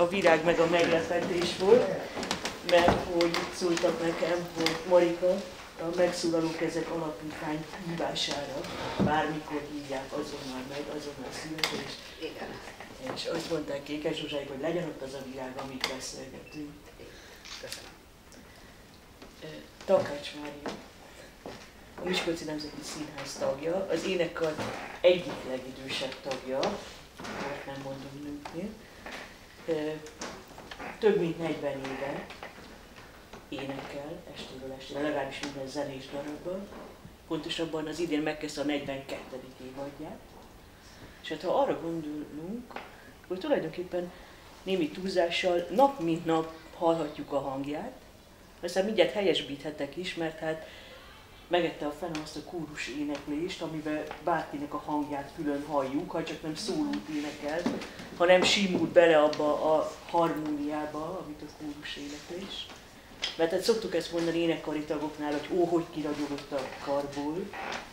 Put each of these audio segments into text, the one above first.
a virág meg a meglepetés volt, mert hogy szóltak nekem, hogy Marika, a Megszólalók Kezek Alapítvány hívására bármikor hívják, azonnal meg, azonnal születés. És azt mondták Kékes Zsuzsáig, hogy legyen ott az a virág, amit beszélgetünk. Köszönöm. Takács Mária, a Miskolci Nemzeti Színház tagja, az énekkar egyik legidősebb tagja, mert nem mondom nőknél. Több mint 40 éve énekel estéről estére, legalábbis minden zenés darabban. Pontosabban az idén megkezdte a 42. évadját. És hát ha arra gondolunk, hogy tulajdonképpen némi túlzással nap mint nap hallhatjuk a hangját, aztán mindjárt helyesbíthetek is, mert hát megette a fenem azt a kórus éneklést, amiben bárkinek a hangját külön halljuk, ha csak nem szólót énekel, hanem simul bele abba a harmóniába, amit a kórus éneklés. Mert hát szoktuk ezt mondani énekkari tagoknál, hogy ó, hogy kiragyogott a karból.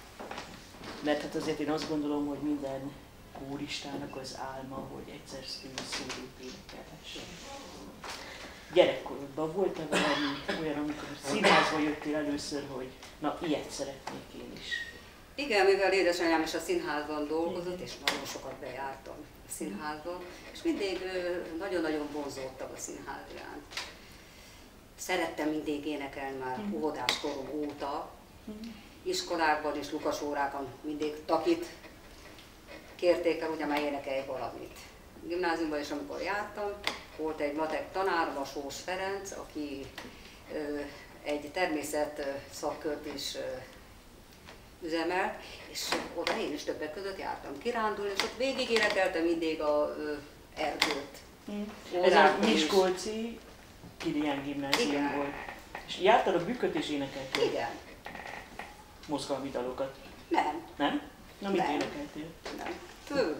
Mert hát azért én azt gondolom, hogy minden kóristának az álma, hogy egyszer szólót énekelhessen. Gyerekkorodban volt-e valami olyan, amikor színházba jöttél először, hogy na, ilyet szeretnék én is? Igen, mivel édesanyám is a színházban dolgozott, és nagyon sokat bejártam a színházban, és mindig nagyon-nagyon vonzódtam a színház iránt. Szerettem mindig énekelni már óvodás korom óta, iskolákban és lukasórákon mindig takit kérték el, ugye már énekelj valamit. Gimnáziumban is, amikor jártam, volt egy matek tanárom, a Sós Ferenc, aki egy természet szakkört is üzemelt, és oda én is többek között jártam kirándulni, és ott végig énekeltem mindig a erdőt. Ez a miskolci Kilián gimnázium volt. És jártad a bükköt és énekeltél? Igen. Mozgalmi dalokat? Nem. Nem? Na, mit énekeltél? Nem.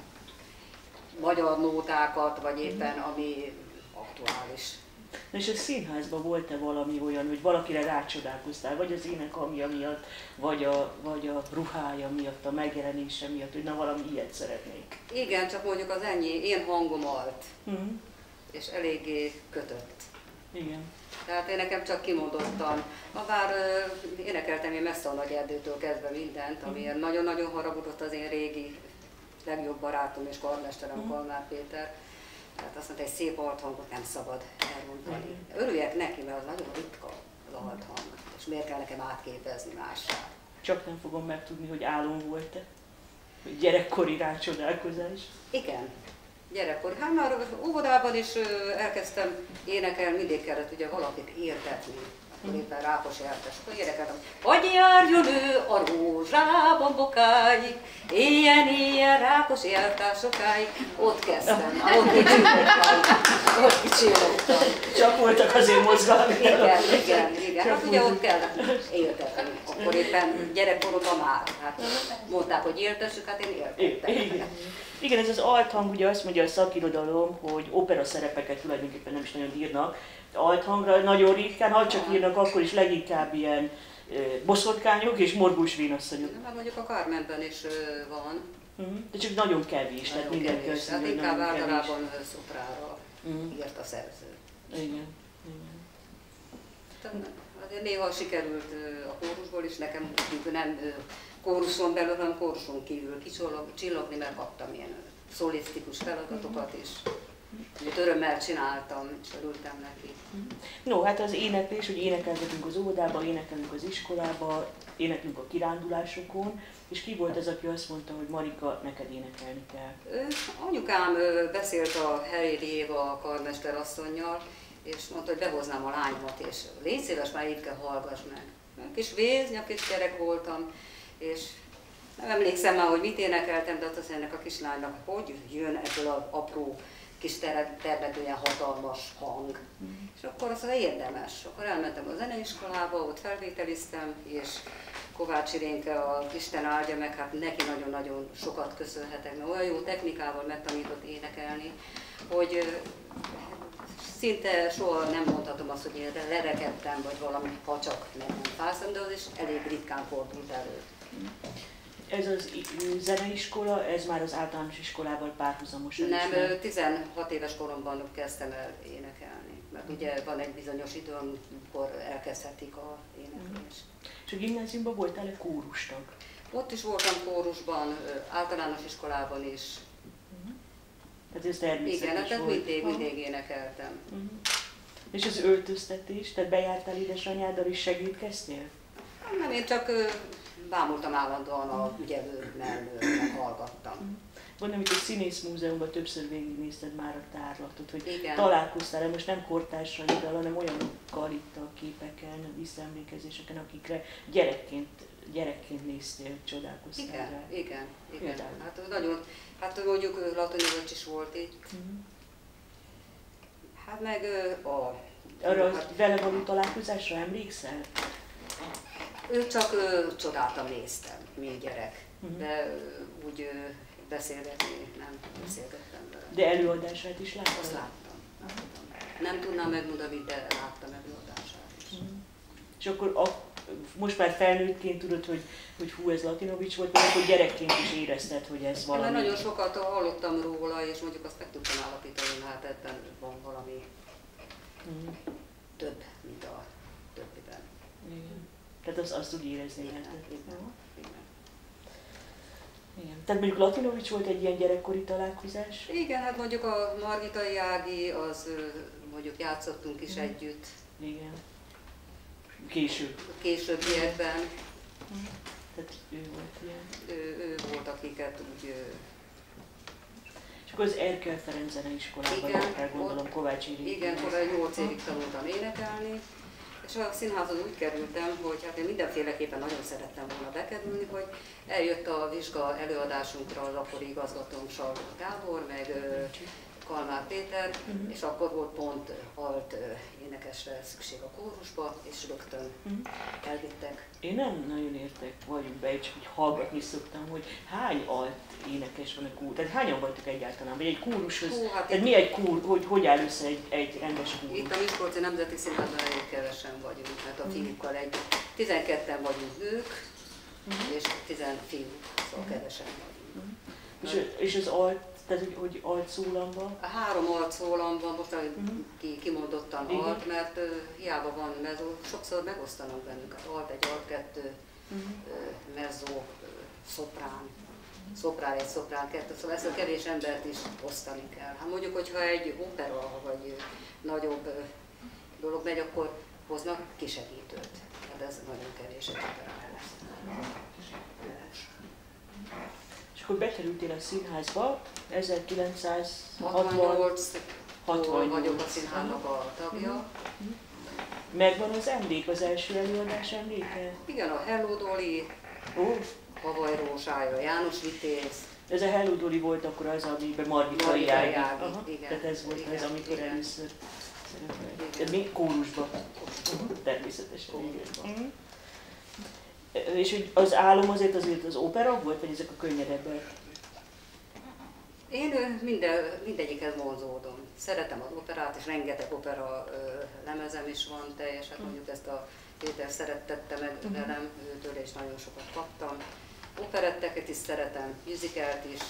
Magyar nótákat, vagy éppen ami aktuális. Na és a színházban volt-e valami olyan, hogy valakire rácsodálkoztál, vagy az énekhangja miatt, vagy a ruhája miatt, a megjelenése miatt, hogy na valami ilyet szeretnék? Igen, csak mondjuk az ennyi, én hangom alt, és eléggé kötött. Igen. Tehát én nekem csak kimondottan, bár énekeltem én messze a Nagy Erdőtől kezdve mindent, amiért nagyon-nagyon haragudott az én régi legjobb barátom és karmesterem, Kalmár Péter. Tehát azt mondta, egy szép althangot nem szabad elmondani. Örüljek neki, mert az nagyon ritka az althang, és miért kell nekem átképezni mássá. Csak nem fogom megtudni, hogy álom volt-e? Hogy gyerekkori rácsodálkozás? Igen. Gyerekkor. Hát már óvodában is elkezdtem énekelni, mindig kellett ugye valakit értetni. Akkor éppen Rákos Eltes. Akkor énekeltem, hogy járjon ő a rózsában bokáig, éjjel Rákos Eltás sokáig. Ott kezdtem, ott kicsillogtam. Csak voltak azért mozgalmi. Igen. Hát ugye ott kellett értetni. Akkor éppen gyerekkoromban már. Hát mondták, hogy értessük, hát én értettem. Igen, ez az althang, ugye azt mondja a szakirodalom, hogy opera szerepeket tulajdonképpen nem is nagyon írnak. Althangra nagyon ritkán, ha csak írnak, akkor is leginkább ilyen boszorkányok és morgós vénasszonyok. Hát mondjuk a Carmenben is van. De csak nagyon kevés, tehát mindenki azt mondja, hogy inkább általában szoprára írt a szerző. Igen. Azért néha sikerült a kórusból is, nekem nem kóruson belül, hanem kóruson kívül kicsillogni, mert kaptam ilyen szolisztikus feladatokat is. Amit örömmel csináltam, és örültem neki. No, hát az éneklés, hogy énekelgetünk az óvodába, énekelünk az iskolába, éneklünk a kirándulásokon, és ki volt az, aki azt mondta, hogy Marika, neked énekelni kell? Anyukám beszélt a Herédi Éva karmesterasszonnyal, és mondta, hogy behoznám a lányomat, és légy szíves, már itt kell hallgass meg. Kis véznyakis gyerek voltam, és nem emlékszem már, hogy mit énekeltem, de azt ennek a kislánynak, hogy jön ebből az apró kis termető ilyen hatalmas hang. És akkor azt mondja, érdemes. Akkor elmentem a zeneiskolába, ott felvételiztem, és Kovács Irénke, a Isten áldja meg, hát neki nagyon-nagyon sokat köszönhetek, mert olyan jó technikával megtanított énekelni, hogy szinte soha nem mondhatom azt, hogy én lerekedtem, vagy valami, ha csak nem fászom, de az is elég ritkán fordult elő. Ez az zeneiskola, ez már az általános iskolával párhuzamosan? Nem, 16 éves koromban kezdtem el énekelni, mert ugye van egy bizonyos idő, amikor elkezdhetik a éneklést. És a gimnáziumban voltál-e kórustag? Ott is voltam kórusban, általános iskolában is. Tehát ez természetes igen, tehát volt. mindig énekeltem. És az öltöztetés, tehát bejártál édesanyáddal és segítkeztél? Nem, én csak bámultam állandóan a ügyelő mellől, meg hallgattam. Gondolom, hogy a Színész Múzeumban többször végignézted már a tárlatot, hogy igen. Találkoztál-e most nem kortársaiddal, hanem olyanokkal itt a képeken, a visszaemlékezéseken, akikre gyerekként néztél, csodálkoztál rá. Igen. Hát nagyon, hát mondjuk Latonyos is volt itt. Hát meg arra vele való találkozásra emlékszel? Ő csak csodáltam, néztem, mint gyerek, de úgy beszélgetni nem beszélgettem vele. De előadását is láttad? Azt láttam. Nem tudnám megmondani, de láttam előadását is. És akkor most már felnőttként tudod, hogy hú, ez Latinovics volt, vagy akkor gyerekként is érezted, hogy ez valami? Én nagyon sokat hallottam róla, és mondjuk azt meg tudtam állapítani, hogy hát ebben van valami több, mint a többiben. Igen. Tehát azt úgy érezni lehetett. Igen. Tehát mondjuk Latinovics volt egy ilyen gyerekkori találkozás? Igen, hát mondjuk a Margitai Ági, az mondjuk játszottunk is együtt. Igen. Később. Későbbiekben. Tehát ő volt ilyen. Ő volt, akiket úgy... És akkor az Erkel Ferenc Zeneiskolában jártál, gondolom, Kovács Iri. Igen, 8 évig tanultam énekelni. És a színházon úgy kerültem, hogy hát én mindenféleképpen nagyon szerettem volna bekerülni, hogy eljött a vizsga előadásunkra az akkori igazgatónk Salgó Gábor, meg Kalmár Péter, és akkor volt pont alt énekesre szükség a kórusba, és rögtön elvittek. Én nem nagyon értek vagyunk be, csak hogy hallgatni szoktam, hogy hány alt énekes van a kórus, tehát hányan vagytok egyáltalán, vagy egy kórushoz, hát tehát mi egy kór, hogy áll össze egy rendes kórus? Itt a Miskolci Nemzeti Színházban elég kevesen vagyunk, mert a fiúkkal 12-en vagyunk nők, és 10 fiúk, szóval kevesen vagyunk. És az alt, tehát hogy alt szólamban? A 3 alt szólamban, most kimondottan alt, mert hiába van mezzo, sokszor megosztanak bennünket, alt 1, alt 2, mezzo, szoprán. Szoprán 1, szoprán 2, szóval ezt a kevés embert is osztani kell. Hát mondjuk, hogyha egy opera vagy nagyobb dolog megy, akkor hoznak kisegítőt. Hát ez nagyon kevés egy operához. És akkor bekerültél a színházba, 1968 vagyok a színháznak a tagja. Megvan az emlék, az első előadás emléke? Igen, a Hello Dolly, Havaj Rózsája, János Vitéz. Ez a Hello Dolly volt akkor az, amiben Margitai Ági. Igen. Tehát ez volt az, amikor először szerepelt. Mi kórusban. Természetesen. És hogy az álom azért az opera volt, vagy ezek a könnyedebbek? Én mindegyikhez vonzódom. Szeretem az operát, és rengeteg opera lemezem is van teljes, hát mondjuk ezt a Péter szerettette meg velem, őtől és nagyon sokat kaptam. Operetteket is szeretem, musicalt is.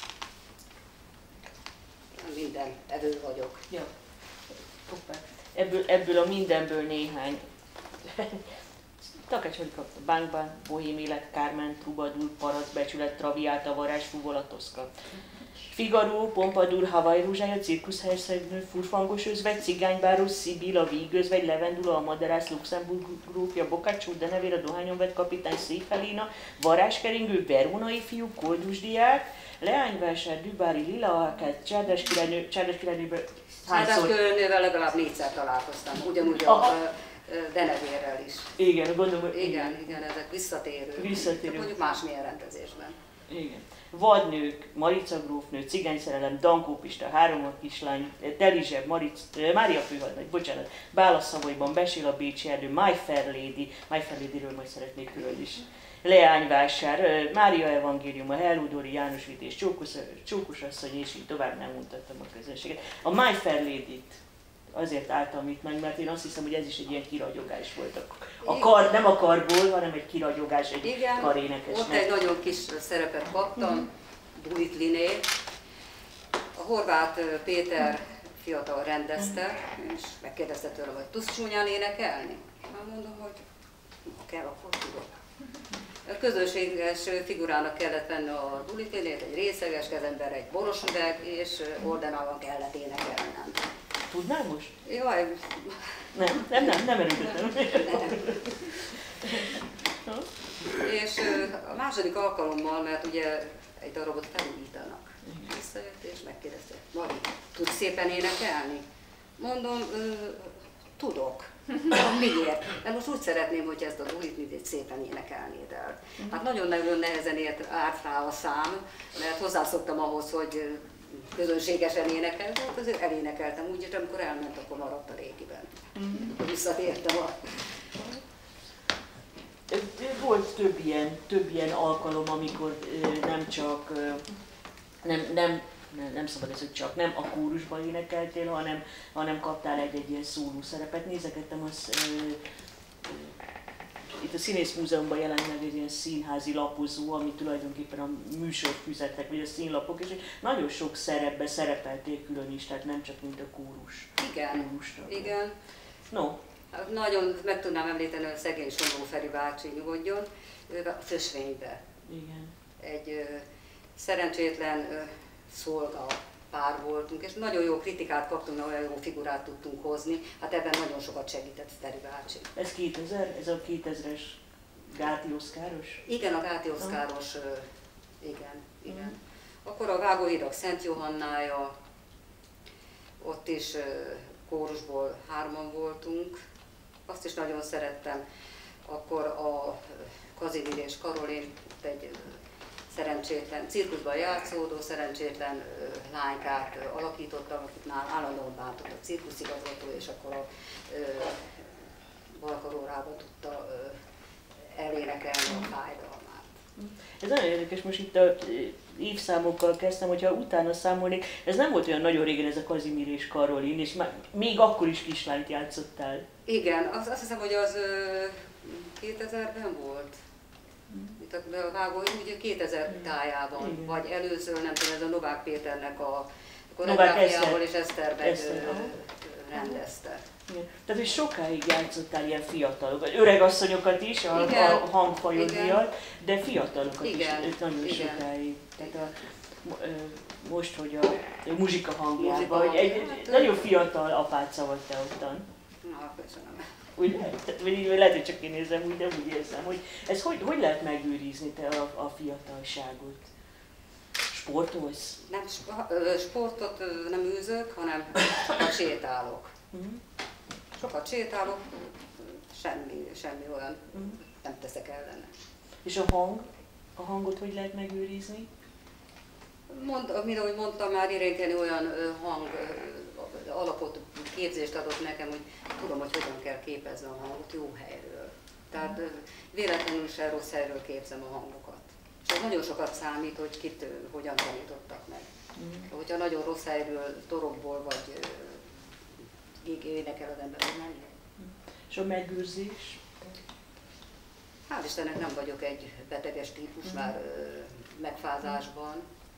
Minden evő vagyok. Ja. Ebből a mindenből néhány. Takács, hogy kapta? Bánkban, Bohém élet, Carmen, Troubadour, Parasz, Becsület, Traviata, Varázs, Fuvola, Toszka. Figaro, Pompadour, Hawaii Rózsája, Cirkuszhercegnő, Furfangos özvegy, Cigánybáró, Szibilla, Vígözvegy, Levendula, a Madarász, Luxemburg grófja, Bokácsó, Denevér, a Dohányon vett kapitány, Szép Helena, Varázskeringő, Verónai fiú, Koldus diák, Leányvásár, Dübári, Lila Alkát, Csárdás királynővel legalább 4-szer találkoztam, ugyanúgy a Denevérrel is. Igen, gondolom. Igen, ezek visszatérő. Mondjuk másmilyen rendezésben. Igen. Vadnők, Marica grófnő, Cigányszerelem, Dankó Pista, 3 kislány, Delizseb, Mária főhadnagy, bocsánat, Bála Szavolyban, Besél a Bécsi Erdő, My Fair Ladyről majd szeretnék külön is. Leányvásár, Mária Evangélium, a Hello Dolly, János Vitéz, Csókosasszony, és így tovább nem mutattam a közönséget. A My Fair Lady-t azért álltam itt meg, mert én azt hiszem, hogy ez is egy ilyen kiragyogás volt Nem a karból, hanem egy kiragyogás, egy igen, karénekesnek. ott egy nagyon kis szerepet kaptam, Dulit-Liné. A Horváth Péter fiatal rendezte, és megkérdezte tőlem, hogy tudsz csúnyán énekelni? Mondom, hogy ha kell, akkor tudok. A közönséges figurának kellett venni a Dulit-Linét, egy részeges kezemben egy boros üveg, és ordenában kellett énekelnem. Tudnál most? Jaj. Nem erőltetem. És a második alkalommal, mert ugye egy darabot felújítanak, visszajött és megkérdezte, Mari, tudsz szépen énekelni? Mondom, tudok. Miért? Mert most úgy szeretném, hogy ezt a Dulit-Linét szépen énekelnéd el. Hát nagyon-nagyon nehezen állt rá a szám, mert hozzászoktam ahhoz, hogy közönségesen énekel, de hát azért elénekeltem úgy, és amikor elment, akkor maradt a régiben. Visszatértem a... Volt több ilyen alkalom, amikor nem szabad ez, hogy csak nem a kórusban énekeltél, hanem kaptál egy ilyen szóló szerepet. Nézegettem, itt a Színész Múzeumban jelent meg egy ilyen színházi lapozó, ami tulajdonképpen a műsorfüzetek, vagy a színlapok, és nagyon sok szerepben szerepeltél külön is, tehát nem csak mint a kórus. Igen. No. Nagyon meg tudnám említeni, hogy szegény Somló Feri bácsi, nyugodjon, ő a Fösvénybe. Igen. Egy szerencsétlen szolga pár voltunk, és nagyon jó kritikát kaptunk, olyan jó figurát tudtunk hozni. Hát ebben nagyon sokat segített Feri bácsi. Ez 2000? Ez a 2000-es Gáti Oszkáros? Igen, a Gáti Oszkáros, igen. Akkor a Vágóhidak Szent Johannája, ott is kórusból 3-an voltunk, azt is nagyon szerettem. Akkor a Kazimír és Karolin, egy szerencsétlen, cirkuszban játszódó szerencsétlen lánykát alakítottam, akit már állandóan bántott a cirkuszigazgató, és akkor a balkarórában tudta elénekelni a fájdalmát. Ez nagyon érdekes, most itt a évszámokkal kezdtem, hogyha utána számolnék, ez nem volt olyan nagyon régen ez a Kazimír és Karolin, és már még akkor is kislányt játszottál. Igen, azt hiszem, hogy az 2000-ben volt. Itt a Vágó, ugye 2000 tájában, vagy előző, nem tudom, ez a Novák Péternek a koreográfiával és Eszterben rendezte. Igen. Tehát, hogy sokáig játszottál ilyen fiatalokat, öregasszonyokat is, a hangfajodíjat, de fiatalokat is nagyon sokáig. Tehát most, hogy a muzsika hangjában, egy nagyon fiatal apáca vagy te ottan. Na, köszönöm. Úgy lehet, hogy csak én érzem úgy, de úgy érzem, hogy ez hogy lehet megőrizni te a fiatalságot? Sportolsz? Nem, sportot nem űzök, hanem sokat sétálok. Sokat sétálok, semmi olyan nem teszek ellene. És a hangot hogy lehet megőrizni? Ahogy mondtam, már Irénkeni olyan hang alapot, képzést adott nekem, hogy tudom, hogy hogyan kell képezni a hangot jó helyről. Tehát véletlenül se rossz helyről képzem a hangokat. És ez nagyon sokat számít, hogy kit hogyan tanítottak meg. Hogyha nagyon rossz helyről, torokból vagy énekel az ember, hogy menni. És a megőrzés? Hál' Istennek nem vagyok egy beteges típus már megfázásban.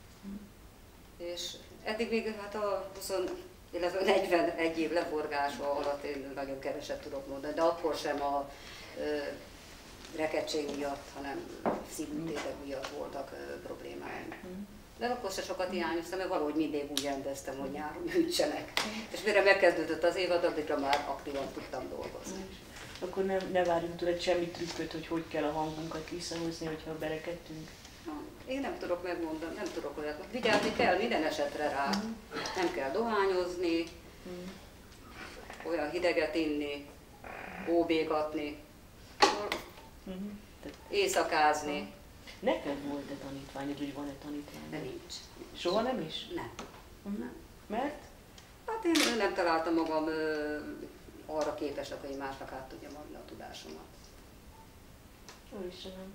És eddig még hát a 41 év leforgása alatt én nagyon keveset tudok mondani, de akkor sem a rekedtség miatt, hanem szívműtétek miatt voltak problémáim. De akkor se sokat hiányoztam, mert valahogy mindig úgy rendeztem, hogy nyáron műtsenek. És mire megkezdődött az évad, addigra már aktívan tudtam dolgozni. Akkor ne várjunk tőled semmi trükköt, hogy kell a hangunkat visszahozni, hogyha berekedtünk? Én nem tudok megmondani, nem tudok olyat. Vigyázni kell minden esetre rá. Nem kell dohányozni, olyan hideget inni, óbégatni, éjszakázni. Neked volt-e tanítványod, vagy van-e tanítványod? De nincs. Soha nem is? Nem. Mert? Hát én nem találtam magam arra képesek, hogy másnak át tudjam adni a tudásomat. Ó, Istenem.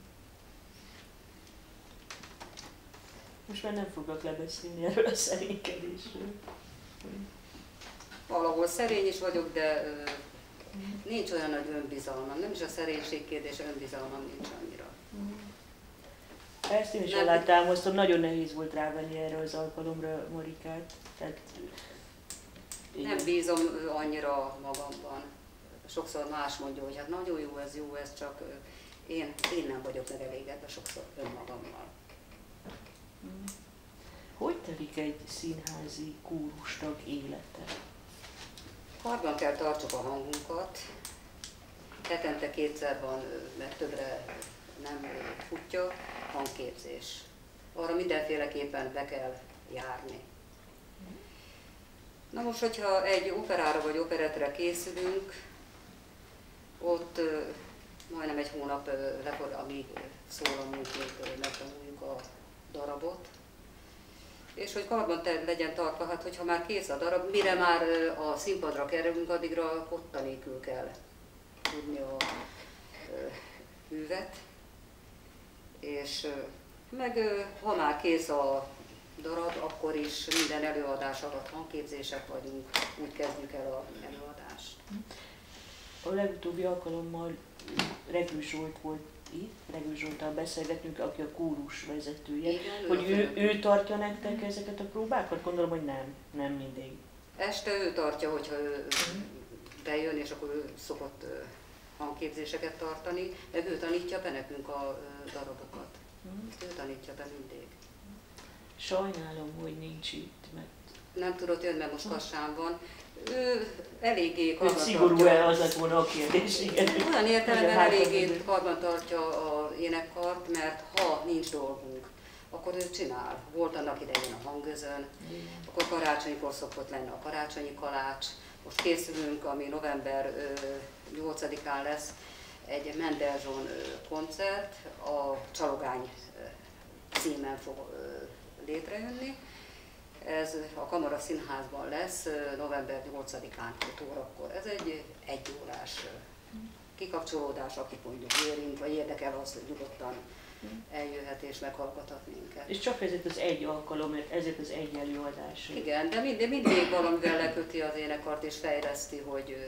Most már nem foglak lebeszélni erről a szerénykedésről. Valahol szerény is vagyok, de Nincs olyan nagy önbizalmam, nem is a szerénység kérdés, önbizalmam nincs annyira. Ezt én is alátámasztom, nagyon nehéz volt rávenni erre az alkalomra Marikát. Tehát, nem bízom annyira magamban. Sokszor más mondja, hogy hát nagyon jó, ez csak én nem vagyok megelégedve sokszor önmagammal. Hogy telik egy színházi kórustag élete? Karban kell tartsuk a hangunkat, hetente 2-szer van, mert többre nem futja, hangképzés. Arra mindenféleképpen be kell járni. Na most, hogyha egy operára vagy operettre készülünk, ott majdnem egy hónap amíg szólamunk, megtanuljuk a darabot. És hogy karban legyen tartva, hát hogyha már kész a darab, mire már a színpadra kerülünk, addigra kotta nélkül kell tudni a művet. És meg ha már kész a darab, akkor is minden előadás alatt hangképzések vagyunk, úgy kezdjük el az előadást. A legutóbbi alkalommal Regő Zsolt volt itt, Regő Zsolttal beszélgetünk, aki a kórus vezetője. Igen, hogy ő tartja nektek ezeket a próbákat? Gondolom, hogy nem mindig. Este ő tartja, hogyha ő bejön, és akkor ő szokott hangképzéseket tartani, meg ő tanítja be nekünk a darabokat. Ő tanítja be mindig. Sajnálom, hogy nincs itt, mert... Nem tudott jönni, mert most Kassán van. Ő eléggé karban szigorú-e az lett volna a kérdés, igen. Olyan értelemben eléggé karban tartja a énekkart, mert ha nincs dolgunk, akkor ő csinál. Volt annak idején a Hangözön, akkor karácsonykor szokott lenni a karácsonyi kalács. Most készülünk, ami november 8-án lesz, egy Mendelssohn koncert, a Csalogány címen fog létrejönni. Ez a Kamara Színházban lesz november 8-án 5 órakor. Ez egy egyórás kikapcsolódás, akik mondjuk érint, vagy érdekel az, hogy nyugodtan eljöhet és meghallgathat minket. És csak ezért az egy alkalom, ezért az egy előadás. Igen, de mindig valamivel leköti az énekart és fejleszti, hogy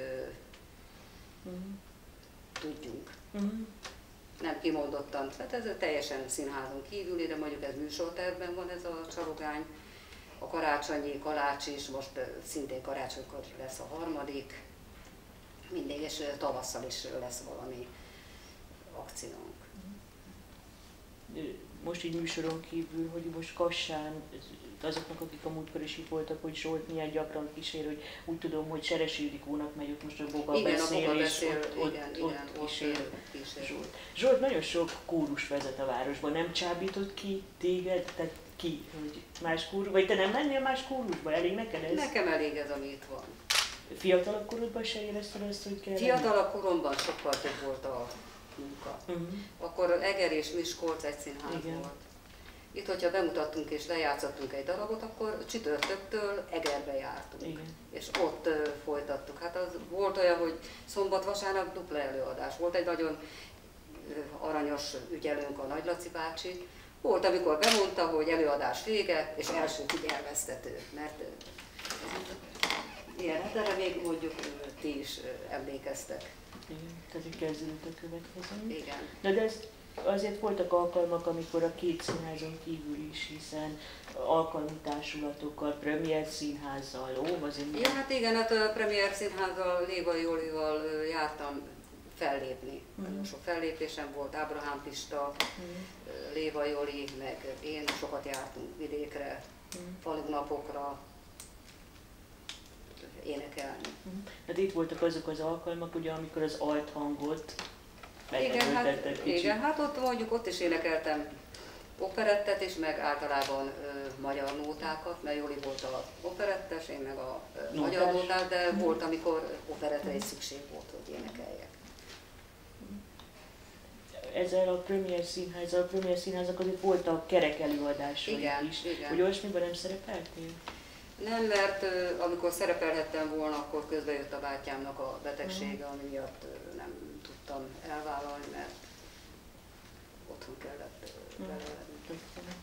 tudjunk. Nem kimondottan, hát ez teljesen színházon kívüli, de mondjuk ez műsortervben van ez a Csalogány. A karácsonyi kalács is, most szintén karácsonykor lesz a 3. mindig, és tavasszal is lesz valami akciónk. Most így műsoron kívül, hogy most Kassán, azoknak, akik a múltkor is itt voltak, hogy Zsolt milyen gyakran kísér, hogy úgy tudom, hogy Seresi Ildikónak megy, ott most a Boga beszél, és ott kísér Zsolt. Zsolt nagyon sok kórus vezet a városban, nem csábított ki téged? Tehát ki? Hogy más kórus? Vagy te nem mennél más kórusba? Elég neked ez? Nekem elég ez, ami itt van. Fiatalabb korodban se érezted ezt, hogy kell? Fiatalabb koromban sokkal több volt a munka. Akkor Eger és Miskolc egy színház volt. Itt, hogyha bemutattunk és lejátszottunk egy darabot, akkor csütörtöktől Egerbe jártunk. Igen. És ott folytattuk. Hát az volt olyan, hogy szombat-vasárnap dupla előadás. Volt egy nagyon aranyos ügyelőnk, a Nagy Laci bácsi. Volt, amikor bemondta, hogy előadás vége, és első figyelmeztető. Mert ilyen, hát erre még mondjuk ti is emlékeztek. Igen, tehát így kezdődött a következő. Igen. De ez azért voltak alkalmak, amikor a két színházon kívül is, hiszen alkalmi társulatokkal, Premier Színházzal, azért... Ja, hát igen, hát a Premier Színházzal, Lévai Jolival jártam fellépni. Nagyon sok fellépésem volt, Ábrahám Pista, Lévai Joli, meg én sokat jártunk vidékre, falunapokra énekelni. Hát itt voltak azok az alkalmak, ugye, amikor az althangot igen, hát ott mondjuk ott is énekeltem operettet is, meg általában magyar nótákat, mert Joli volt a operettes, én meg a magyar nótás, de volt, amikor operettre is szükség volt, hogy énekeljek. Ezzel a Premier Színházak azért voltak kerek előadásai is. Igen. Hogy olyasmiben nem szerepeltél? Nem, mert amikor szerepelhettem volna, akkor közben jött a bátyámnak a betegsége, ami miatt nem tudtam elvállalni, mert otthon kellett vele lenni.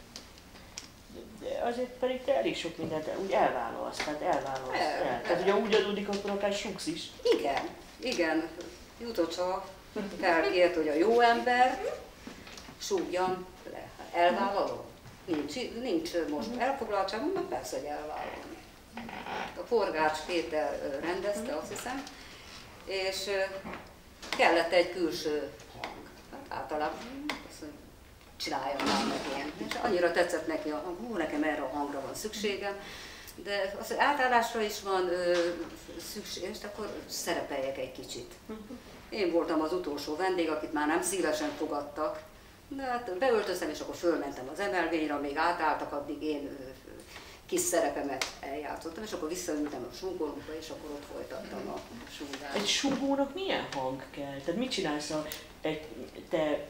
De azért pedig te elég sok mindent úgy elvállalsz, tehát elvállalsz. Tehát ugye úgy adódik, akkor akár suksz is. Igen, Igen, Jutocsa felkért, hogy a jó ember súgjam le. Elvállalom? Nincs most elfoglaltságom, mert persze, hogy elvállalom. A Forgács Péter rendezte, azt hiszem, és kellett egy külső hang. Hát általában azt mondja, csináljam már meg ilyen. És annyira tetszett neki a hang, nekem erre a hangra van szükségem, de az átállásra is van szükség, és akkor szerepeljek egy kicsit. Én voltam az utolsó vendég, akit már nem szívesen fogadtak, de hát beöltöztem, és akkor fölmentem az emelvényre, még átálltak, addig én kis szerepemet eljátszottam, és akkor visszaültem a súgónkba, és akkor ott folytattam a súgást. Egy súgónak milyen hang kell? Tehát mit csinálsz te,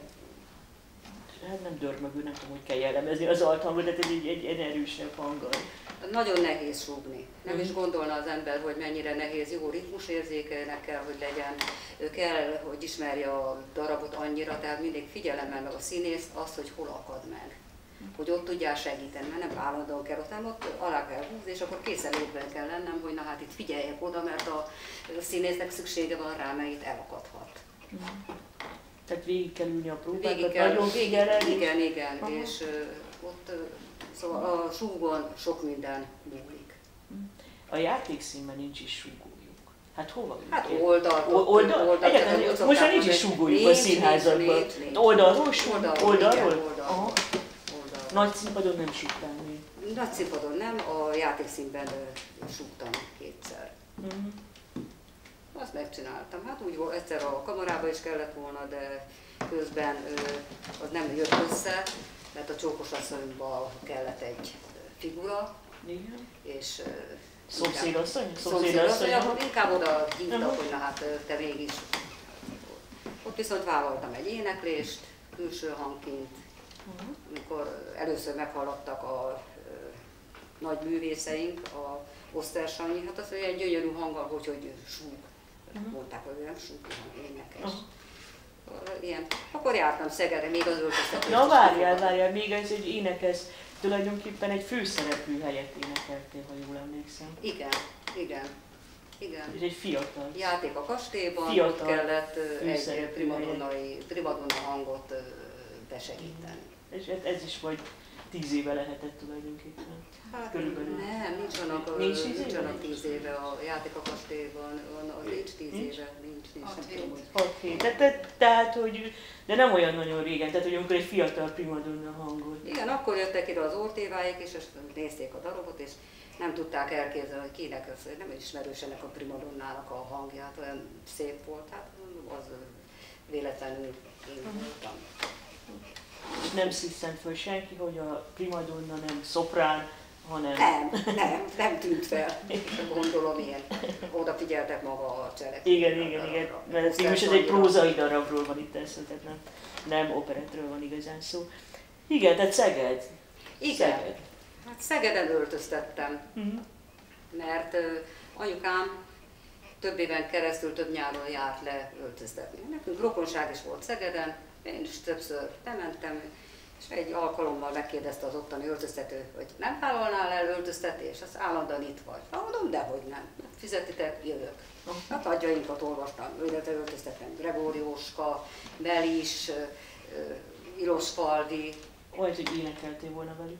hát nem dörmögő, nem tudom, hogy kell jellemezni az althangot, de ez egy erősebb hanggal. Nagyon nehéz súgni. Nem is gondolna az ember, hogy mennyire nehéz, jó ritmusérzékelnek kell, hogy legyen. Ő kell, hogy ismerje a darabot annyira, tehát mindig figyelemmel meg a színészt azt, hogy hol akad meg. Hogy ott tudjál segíteni, mert nem állandóan kell ott, hanem ott alá kell húzni, és akkor készenlétben kell lennem, hogy na hát itt figyeljek oda, mert a színésznek szüksége van rá, mert itt elakadhat. Tehát végig kell ülni a próbákat, Végig kell, nagyon figyelni. Igen, és ott szóval a súgon sok minden múlik. A játékszínben nincs is súgójuk. Hát hova? Hát oldal. Most már nincs is súgójuk a színházakban. Oldalról súg? Oldalról? Nagy színpadon nem súgtál még? Nagy színpadon nem, a játékszínben súgtam kétszer. Azt megcsináltam. Hát úgy volt, egyszer a kamarába is kellett volna, de közben az nem jött össze, mert a Csókos asszonyban kellett egy figura. Igen. És szomszédasszony, akkor inkább oda hívtak, hogy na hát te mégis. Ott viszont vállaltam egy éneklést, külső hangként, amikor először meghallottak a nagy művészeink, a Oszter Sanyi, hát az olyan gyönyörű hanggal, hogy súg. Mondták, hogy olyan súg, énekes. Ilyen. Akkor jártam Szegedre, még az öltöztetést. Na várjál, még ez egy énekes, tulajdonképpen egy főszereplő helyet énekeltél, ha jól emlékszem. Igen. És egy fiatal. Játék a kastélyban, fiatal ott kellett egy primadonna hangot besegíteni. És ez is vagy 10 éve lehetett tulajdonképpen. Hát körülbelül. Nem, nincs annak 10 éve a Játék a kastélyban, nincs 10 éve, nincs. 6-7. Tehát, hogy, de nem olyan nagyon régen, tehát hogy amikor egy fiatal primadonna hangot. Igen, akkor jöttek ide az Ortéváik, és nézték a darabot, és nem tudták elképzelni, hogy kinek, nem ismerős ennek a primadonnának a hangját, olyan szép volt, hát az véletlenül én voltam. És nem szisztent föl senki, hogy a primadonna nem szoprán, hanem... Nem tűnt fel, gondolom én. Odafigyeltek maga a cselekvésre. Igen. Mert mégis ez egy prózai darabról van itt szó, tehát nem operettről van igazán szó. Igen, tehát Szeged. Igen. Szeged. Hát Szegeden öltöztettem, mert anyukám több éven keresztül, több nyáron járt le öltöztetni. Nekünk rokonság is volt Szegeden, én is többször bementem, és egy alkalommal megkérdezte az ottani öltöztető, hogy nem vállalnál el öltöztetést, az állandóan itt vagy. Mondom, dehogy nem. Fizetitek, jövök. Hát adjainkat olvastam, illetve öltöztettem. Gregórióska, Melis, Ilosfalvi. Olyan, hogy énekeltél volna velük.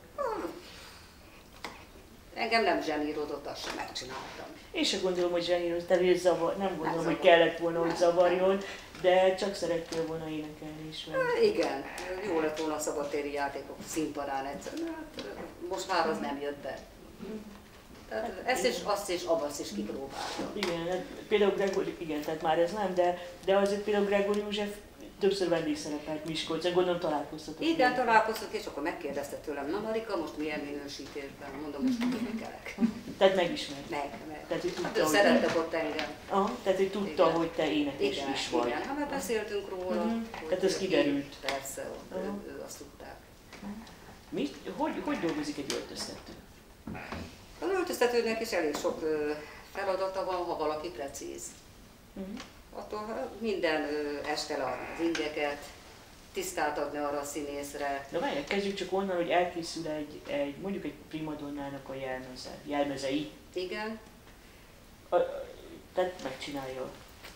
Engem nem zsenírodott, azt sem megcsináltam. Én sem gondolom, hogy zsenírozott, nem gondolom, hogy kellett volna, hogy zavarjon, de csak szerettél volna énekelni is velük. Igen, jó lett volna a szabadtéri játékok színpadán egyszer, hát most már az nem jött be. Tehát ezt és azt és abbasz is kipróbáltam. Igen, hát például igen, tehát már ez nem, de azért például Gregóri József többször vendégszerepelt Miskolcon, gondolom találkoztatok. Igen, találkoztunk, és akkor megkérdezte tőlem, na Marika, most milyen minősítésben? Mondom, most énekelek. Tehát megismert. Meg. Tehát, hogy tudta, hát ő szeretett ott engem. Tehát, hogy tudta, hogy te énekes is vagy. Igen, hát beszéltünk róla. Tehát ez kiderült. Persze, ő azt tudták. Hogy dolgozik egy öltöztető? Az öltöztetőnek is elég sok feladata van, ha valaki precíz. Attól minden este az ingeket, tisztát adni arra a színészre. De várjál, kezdjük csak onnan, hogy elkészül mondjuk egy primadonnának a jelmezei. Igen. Tehát megcsinálja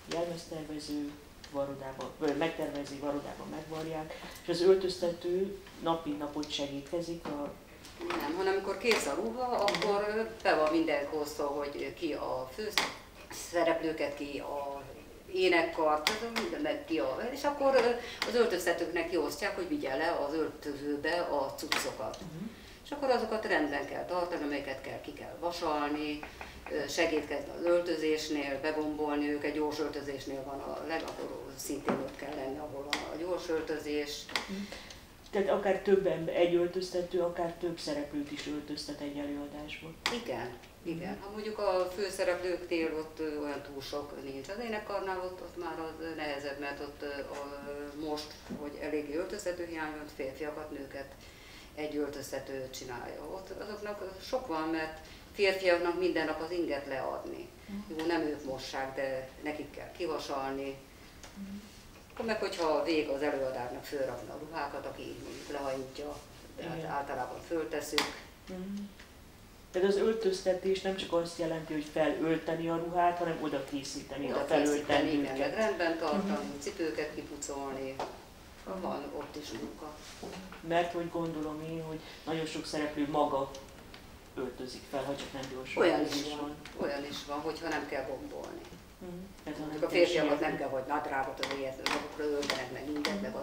jelmeztervező, megtervezi, Varrodában megvarják, és az öltöztető napi napot segítkezik a... Nem, hanem amikor kész a ruha, akkor be van minden hozta, hogy ki a főszereplőket, ki a énekkart, meg ki a... És akkor az öltöztetőknek kiosztják, hogy vigye le az öltözőbe a cuccokat. És akkor azokat rendben kell tartani, amelyeket ki kell vasalni, segítkezni az öltözésnél, begombolni őket, gyors öltözésnél van akkor szintén ott kell lenni, ahol van a gyors öltözés. Tehát akár több ember, egy öltöztető, akár több szereplőt is öltöztet egy előadásban. Igen, igen. Ha mondjuk a főszereplőknél ott olyan túl sok nincs. Az énekkarnál ott már az nehezebb, mert ott most, hogy eléggé öltöztető hiány van, férfiakat, nőket egy öltöztető csinálja. Ott azoknak sok van, mert férfiaknak minden nap az inget leadni. Jó, nem ők mossák, de nekik kell kivasalni. Akkor meg, hogyha vég az előadásnak fölrakna a ruhákat, aki mondjuk lehajítja, de hát általában föltesszük. Tehát az öltöztetés nem csak azt jelenti, hogy felölteni a ruhát, hanem oda készíteni a felöltendőket. Igen, rendben tartani, cipőket kipucolni. Van ott is munka. Mert hogy gondolom én, hogy nagyon sok szereplő maga öltözik fel, ha csak nem gyorsan. Olyan is van, hogyha nem kell gombolni. Hát, a férfiakat nem kell, hogy nadrágot az ilyet, magukra öltenek, meg mindent, meg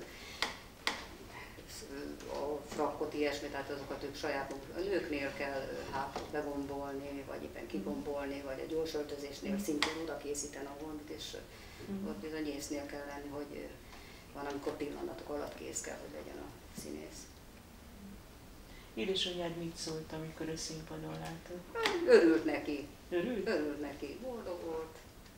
a frakkot, ilyesmi, tehát azokat ők saját maguk. A nőknél kell hátul begombolni, vagy éppen kigombolni, vagy a gyors öltözésnél szintén oda készíteni a gondot, és ott bizony észnél kell lenni, hogy van, amikor pillanatok alatt kész kell, hogy legyen a színész. Édesanyád mit szólt, amikor a színpadon látott? Örült neki. Örült? Örült neki. Boldog volt.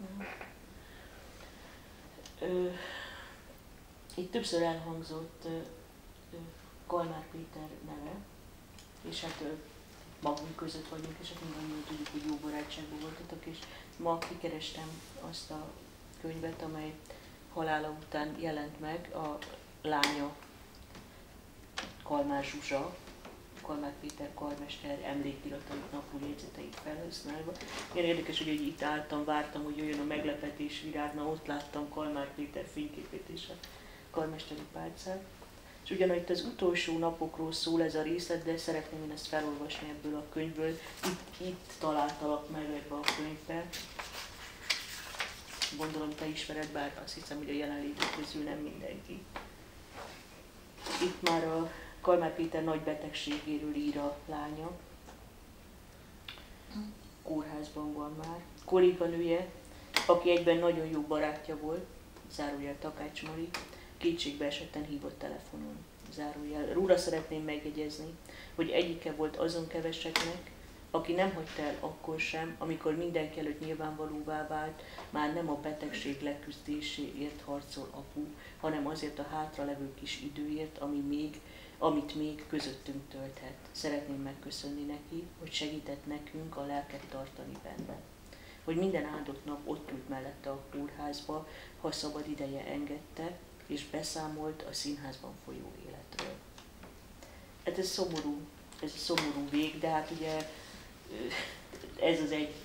Itt többször elhangzott Kalmár Péter neve, és hát magunk között vagyunk, és hát mindannyian tudjuk, hogy jó barátságban voltatok, és ma kikerestem azt a könyvet, amely halála után jelent meg, a lánya Kalmár Zsuzsa, Kalmár Péter karmester emlékiratait, naplójegyzeteit felhasználva. Ilyen érdekes, hogy itt álltam, vártam, hogy jöjjön a meglepetés virág, na ott láttam Kalmár Péter fényképét és a karmesteri pálcát. És ugyanúgy itt az utolsó napokról szól ez a részlet, de szeretném én ezt felolvasni ebből a könyvből. Itt találtalak meg ebbe a könyvbe. Gondolom te ismered, bár azt hiszem, hogy a jelenlévők közül nem mindenki. Itt már a Kalmár Péter nagy betegségéről ír a lánya. Kórházban van már. Kolléganője, aki egyben nagyon jó barátja volt, zárójel Takács Mari, kétségbe esetten hívott telefonon, zárójel. Róla szeretném megjegyezni, hogy egyike volt azon keveseknek, aki nem hagyta el akkor sem, amikor mindenki előtt nyilvánvalóvá vált, már nem a betegség leküzdéséért harcol apu, hanem azért a hátralevő kis időért, amit még közöttünk tölthet. Szeretném megköszönni neki, hogy segített nekünk a lelket tartani benne. Hogy minden áldott nap ott ült mellette a kórházba, ha szabad ideje engedte, és beszámolt a színházban folyó életről. Hát ez szomorú vég, de hát ugye ezt az egy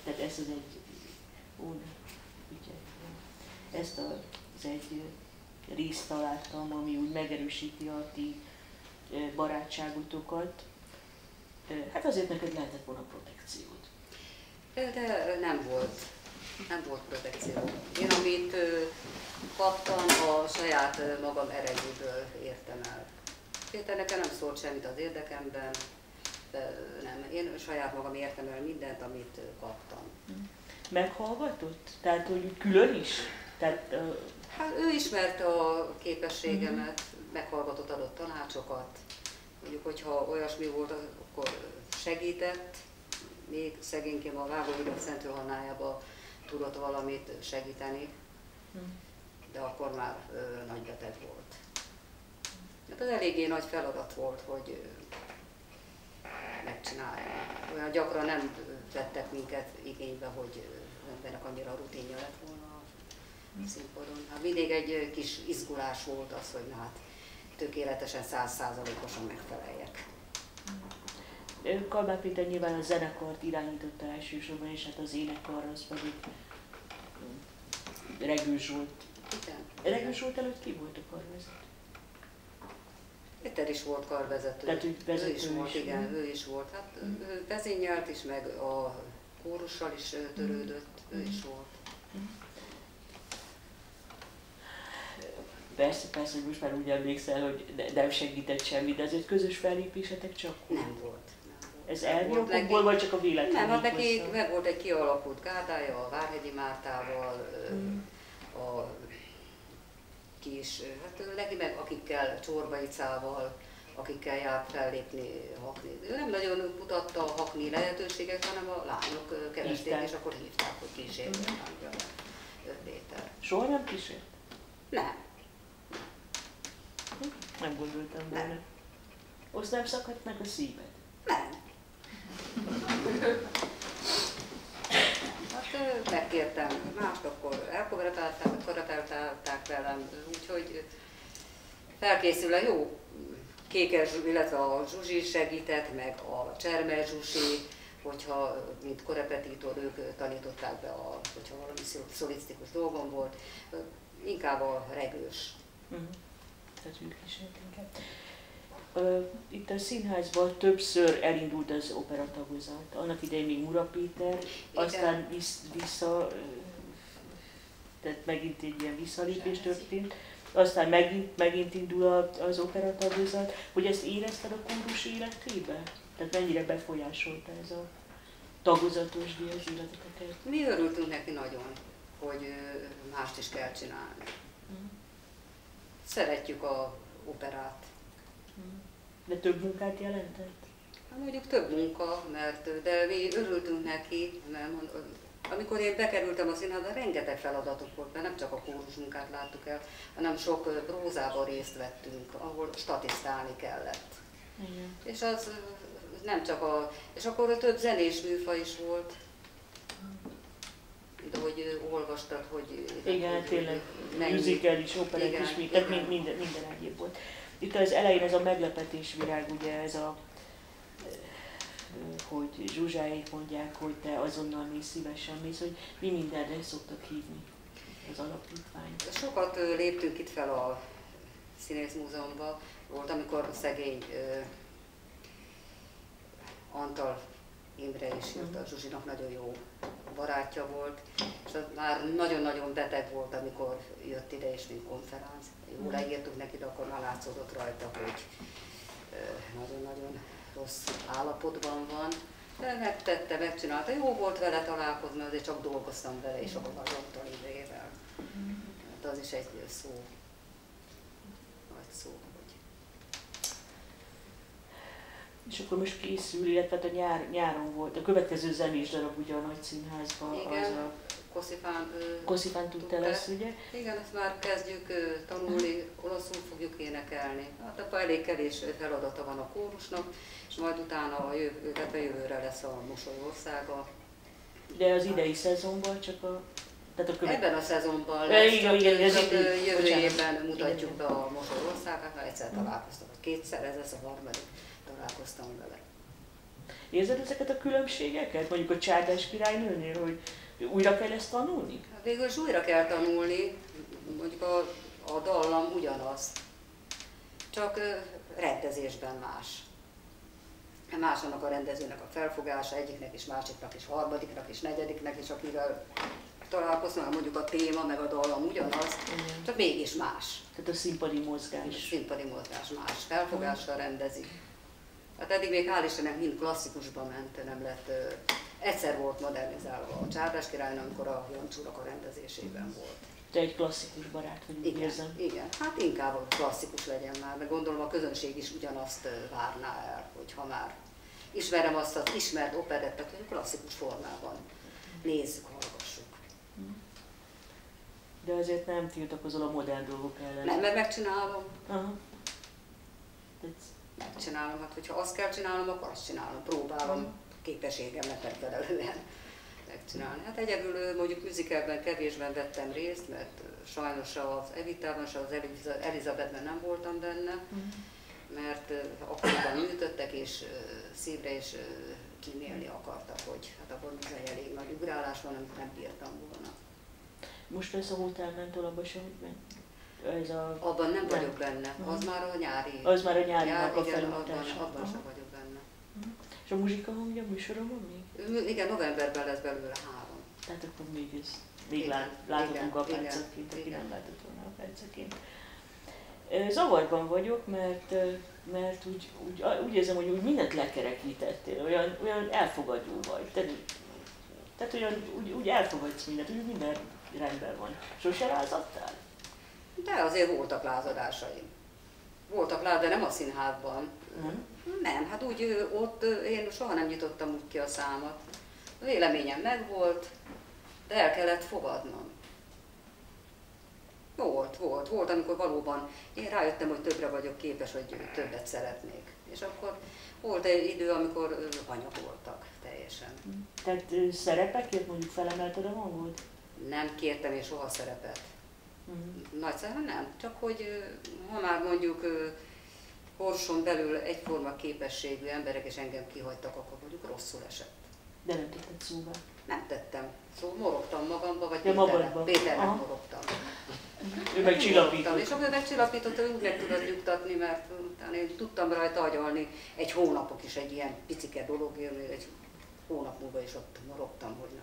részt találtam, ami úgy megerősíti a ti barátságotokat. Hát azért neked lehetett volna protekciód. De nem volt protekció. Én amit kaptam, a saját magam erejéből értem el. Péter nekem nem szólt semmit az érdekemben, de nem. Én saját magam értem el mindent, amit kaptam. Meghallgatott? Tehát, hogy külön is? Tehát, hát ő ismerte a képességemet, meghallgatott, adott tanácsokat. Mondjuk, hogyha olyasmi volt, akkor segített. Még szegényként a Vágóhídon Szentőhannájába tudott valamit segíteni, de akkor már nagy beteg volt. Hát az eléggé nagy feladat volt, hogy megcsinálja. Olyan gyakran nem vettek minket igénybe, hogy embernek annyira rutinja lett volna a színpadon. Hát mindig egy kis izgulás volt az, hogy hát tökéletesen 100%-osan megfeleljek. Kalmár Péter nyilván a zenekart irányította elsősorban, és hát az énekkar az pedig Regő Zsolt. Igen. Regő Zsolt előtt ki volt a karvezet? Péter is volt karvezető. Tehát ő is volt, igen, ő is volt. Hát ő vezényelt is, meg a kórussal is törődött, ő is volt. Persze, hogy most már úgy emlékszel, hogy nem segített semmit, de azért közös fellépésetek csak Nem volt. Ez elvi okokból, vagy csak a véletlen? Nem, hát neki meg volt egy kialakult gárdája a Várhegyi Mártával, a kis, hát neki meg akikkel, Csorbaicával, akikkel járt fellépni, hakni. Ő nem nagyon mutatta a hakni lehetőséget, hanem a lányok keresték, és akkor hívták, hogy kísérjen Péter. Soha nem kísért? Nem. Nem gondoltam volna. Azt nem szakadt meg a szíved? Nem. Hát megkértem mást, akkor elkoratálták velem, úgyhogy felkészül a jó Kékes, illetve a Zsuzsi segített, meg a Csermel Zsuzsi, hogyha mint korepetitor ők tanították be, hogyha valami szolisztikus dolgom volt, inkább a regős. Tehát ők is inkább. Itt a színházban többször elindult az operatagozat. Annak idején még Mura Péter, aztán vissza, tehát megint egy ilyen visszalépés történt, aztán megint indul az operatagozat. Hogy ezt érezted a kórus életébe? Tehát mennyire befolyásolta ez a tagozatos díj az életeteket? Mi örültünk neki nagyon, hogy mást is kell csinálni. Szeretjük az operát. De több munkát jelentett? Hát mondjuk több munka, de mi örültünk neki, mert amikor én bekerültem a színházba, rengeteg feladatuk volt, mert nem csak a kórus munkát láttuk el, hanem sok prózában részt vettünk, ahol statisztálni kellett. Igen. És az nem csak és akkor több zenés műfaj is volt, de hogy olvastad, hogy... Igen, tényleg, musical is, operett is, tehát minden egyéb volt. Itt az elején ez a meglepetésvirág, ugye ez hogy Zsuzsáék mondják, hogy te azonnal mész, szívesen mész, hogy mi mindenre szoktak hívni az alapítványt. Sokat léptünk itt fel a Színész Múzeumban. Volt, amikor szegény Antal Imre is jött, a Zsuzsinak nagyon jó barátja volt, és már nagyon-nagyon beteg volt, amikor jött ide és mint konferánc. Jól leírtuk neki, de akkor már látszódott rajta, hogy nagyon-nagyon rossz állapotban van. De megtette, megcsinálta. Jó volt vele találkozni, azért csak dolgoztam vele, és akkor az Antal Imrével. Hát az is egy szó, nagy szó. És akkor most készül, illetve a nyáron volt, a következő zenés darab ugye a Nagy Színházban, igen, az a Koszifán tudta lesz, ugye? Igen, ezt már kezdjük tanulni, olaszul fogjuk énekelni. Hát akkor elég kevés feladata van a kórusnak, és majd utána jövőre lesz a Mosolyországa. De az idei szezonban csak Ebben a szezonban lesz, jövő évben mutatjuk be a Mosolyországát, mert egyszer találkoztam, vagy kétszer, ez lesz a harmadik, találkoztam vele. Érzed ezeket a különbségeket? Mondjuk a Csárdás királynőnél, hogy újra kell ezt tanulni? Végül is újra kell tanulni, mondjuk a dallam ugyanaz, csak rendezésben más. Más annak a rendezőnek a felfogása, egyiknek is, másiknak is, harmadiknak is, negyediknek is, akivel találkoznak, mondjuk a téma meg a dallam ugyanaz, csak mégis más. Tehát a színpadi mozgás. A színpadi mozgás más, felfogással rendezik. Hát eddig még hál' Istennek mind klasszikusban ment, nem lett. Egyszer volt modernizálva a Csárdás királynő, amikor a Jancsúnak a rendezésében volt. Te egy klasszikus barát, hogy úgy érzem. Igen, hát inkább klasszikus legyen már, mert gondolom a közönség is ugyanazt várná el, hogy ha már ismerem azt az ismert operettet, hogy klasszikus formában nézzük, hallgassuk. De azért nem tiltakozol a modern dolgok ellen. Nem, mert megcsinálom. Aha. Megcsinálom, hát hogyha azt kell csinálnom, akkor azt csinálom, próbálom képességemnek megfelelően megcsinálni. Hát egyedül mondjuk musicalben kevésben vettem részt, mert sajnos az Evitában, és az Elizabethben nem voltam benne, mert akkoriban műtöttek, és szívre is kímélni akartak, hogy hát abban bizony elég nagy ugrálás van, amit nem bírtam volna. Most lesz a Hótármentől, abban sem ez a... Abban nem vagyok benne, az már a nyári. Az már a nyárinak a igen, felújítása. abban sem vagyok benne. És a muzsika hangja műsoron van még? Igen, novemberben lesz belőle 3. Tehát akkor még ez, láthatunk a perceként, aki nem látott volna a perceként. Zavarban vagyok, mert úgy érzem, hogy úgy mindent lekerekítettél, olyan elfogadó vagy. Tehát úgy elfogadsz mindent, úgy minden rendben van. Sose lázadtál? De azért voltak lázadásaim. De nem a színházban. Nem, hát úgy ott én soha nem nyitottam úgy ki a számat. A véleményem megvolt, de el kellett fogadnom. Volt, amikor valóban én rájöttem, hogy többre vagyok képes, hogy többet szeretnék. És akkor volt egy idő, amikor hanyagoltak teljesen. Tehát szerepekért mondjuk felemelted a hangot? Nem kértem én soha szerepet. Nagyszerűen nem, csak hogy ha már mondjuk korson belül egyforma képességű emberek és engem kihagytak, akkor mondjuk rosszul esett. De nem tetted szóvá? Nem tettem. Szóval morogtam magamba, vagy Péternek morogtam. Ő meg csillapított. És akkor ő megcsillapított, hogy úgy meg tudod nyugtatni, mert én tudtam rajta agyalni egy hónapok is egy ilyen picike dolog, én egy hónap múlva is ott morogtam, hogy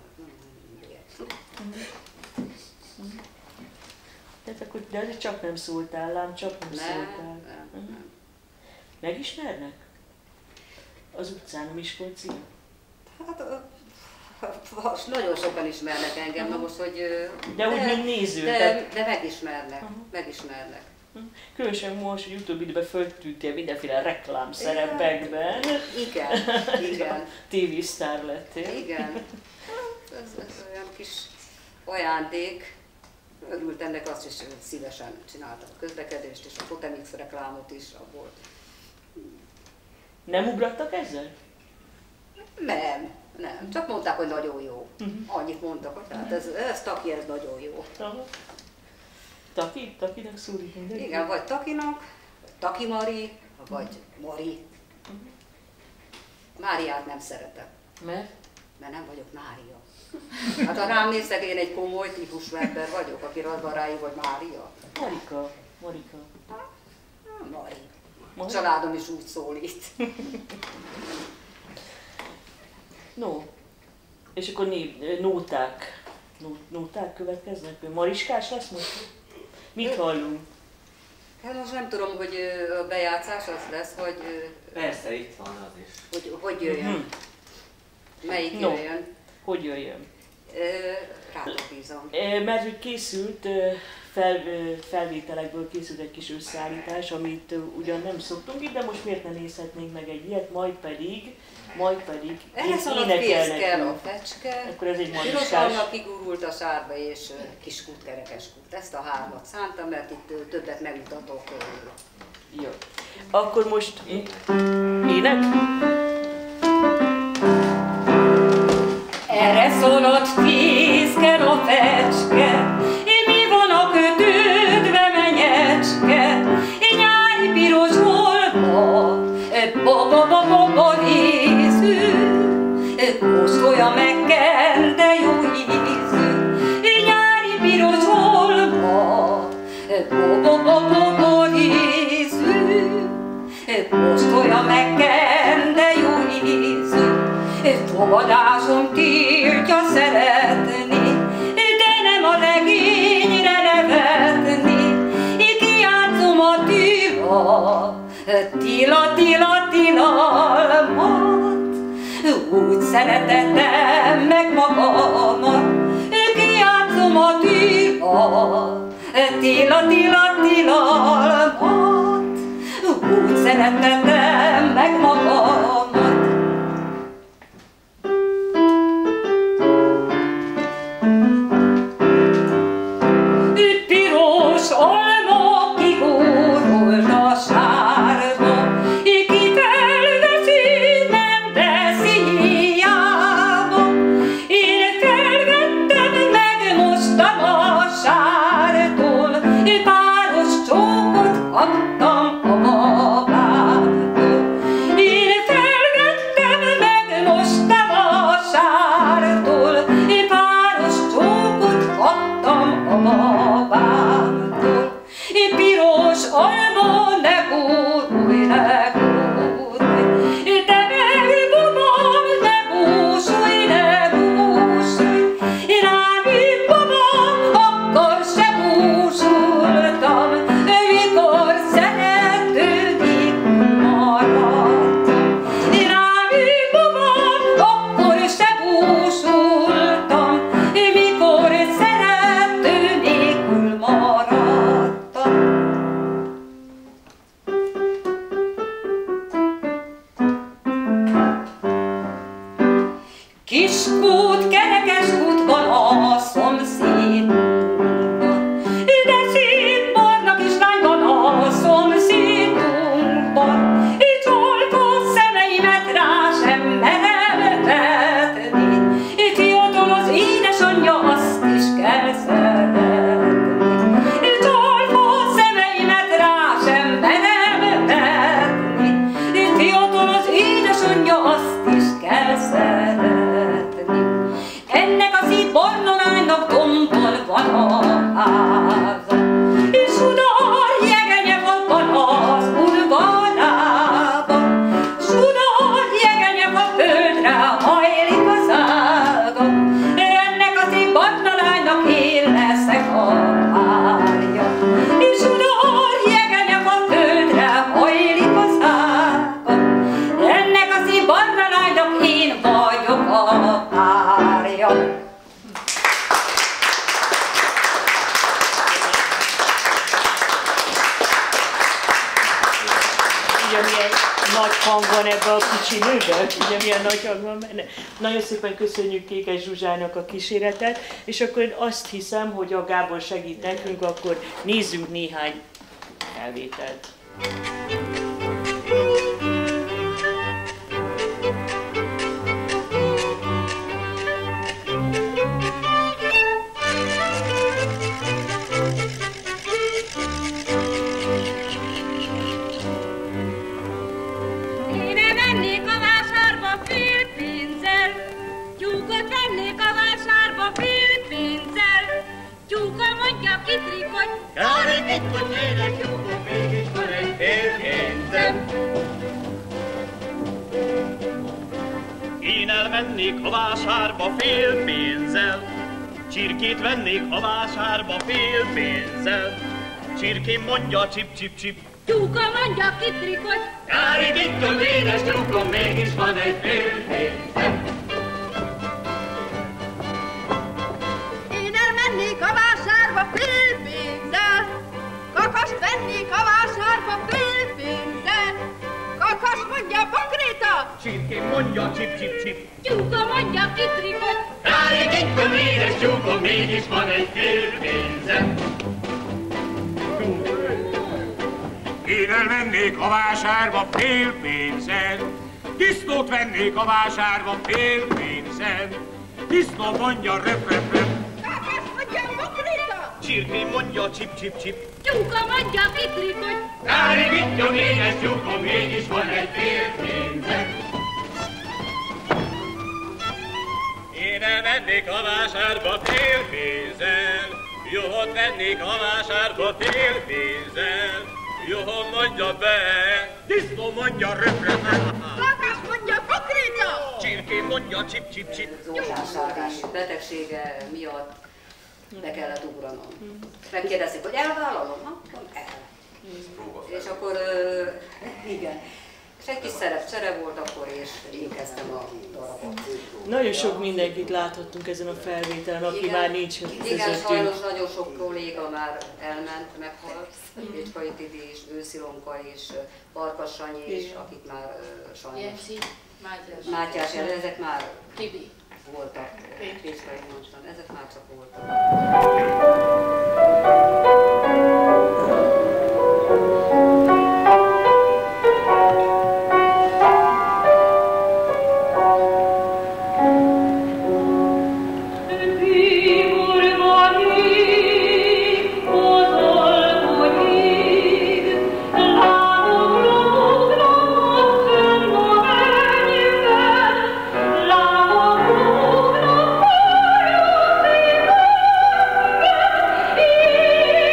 Tehát akkor, de azért csak nem szóltál lám, csak nem szóltál. Nem. Megismernek? Az utcán, a Miskolci? Hát nagyon sokan ismernek engem, na most, hogy... De úgy, mint néző. De megismernek. Különösen most, hogy utóbbi időben föltűntél mindenféle reklámszerepekben. Igen. TV-sztár lettél. Igen. Ez olyan kis ajándék. Örült ennek, azt is szívesen csináltam a közlekedést és a Totemix reklámot is abból. Nem ugrattak ezzel? Nem. Csak mondták, hogy nagyon jó. Annyit mondtak, hogy hát ez Taki, ez nagyon jó. Takinak szúrik mindenki? Igen, vagy Takinak, Taki Mari, vagy Mari. Máriát nem szeretem. Mert? Mert nem vagyok Mária. Hát ha rám néztek, én egy komoly típusú ember vagyok, aki Radvarái vagy Mária. Marika. Mari. A családom is úgy szólít. No, és akkor nóták következnek? Mariskás lesz most? Mit hallunk? Hát most nem tudom, hogy a bejátszás az lesz, hogy... Persze, itt van az is. Hogy jöjjön. Melyik jöjjön? Hogy jöjjön? Rátok bízom. Mert hogy készült, felvételekből készült egy kis összeállítás, amit ugyan nem szoktunk itt, de most miért ne nézhetnénk meg egy ilyet, majd pedig ehhez alatt fészkel a fecske, akkor ez egy Piros Anna kigurult a sárba és Kiskút, Kerekeskút. Ezt a 3-at szántam, mert itt többet megmutatok. Jó. Akkor most ének? Erre szólott fészkel a fecske, mi van a kötődve menyecske, nyári piros holva, baba vízű, kóstolja meg kell, de jó ízű, nyári piros holva, baba vízű, kóstolja meg kell, de jó ízű, fogadásom tiltja szeretni, de nem a legényre nevetni, kijátszom a tilalmat, úgy szeretettem meg magamat, kijátszom a tilalmat, úgy szeretettem meg magamat. Piros alma kigúrult a sárba, ki felveszi, nem veszi hiába. Én felvettem, megmostam a sártól, páros csókot adtam a babám. Nagyon szépen köszönjük Kékes Zsuzsának a kíséretet, és akkor én azt hiszem, hogy a Gábor segít nekünk, akkor nézzünk néhány felvételt. Én elmennék a vásárba fél pénzzel, csirkét vennék a vásárba fél pénzzel. Csirkém mondja csip-csip-csip, tyúka mondja kitrikot, Kári Viktor édes tyúkom, mégis van egy fél pénzem. Én elmennék a vásárba fél pénzzel, kakast vennék a vásárba fél pénzzel. Kakas mondja konkréta, Csirkém mondja csip-csip-csip, tyúka mondja kitrikot, Kári Viktor édes tyúkom, mégis van egy fél pénzem. Én elmennék a vásárba fél pénzen, disznót vennék a vásárba fél pénzen. Disznó mondja röp-röp-röp, kakas mondja konkréta, Csirkém mondja csip-csip-csip, tyúka mondja kitrikot, Kári Viktor édes tyúkom, mégis van egy fél pénzem. Én elmennék a vásárba fél pénzen, juhot vennék a vásárba fél pénzen. Juhon mondja be, disznó mondja röp-röp-röp, kakas mondja konkréta, Csirkém mondja csip-csip-csip. Zsózsásárgás betegsége miatt be kellett ugranom. Megkérdezték, hogy elvállalom? Mondom, el. És akkor, igen. És egy kis szerepcsere volt akkor, és én kezdtem a darabot. Nagyon sok mindenkit láthattunk ezen a felvételen, aki Igen, már nincs igen, közöttünk. sajnos nagyon sok kolléga már elment, meghalt. Pécskai Tidi is, Őszilonka is, Farkas Sanyi is, akik már sajnos. Jepsi, Mátyás, ezek már Tibi voltak. Pécskai Monstan, ezek már csak voltak. Thank you.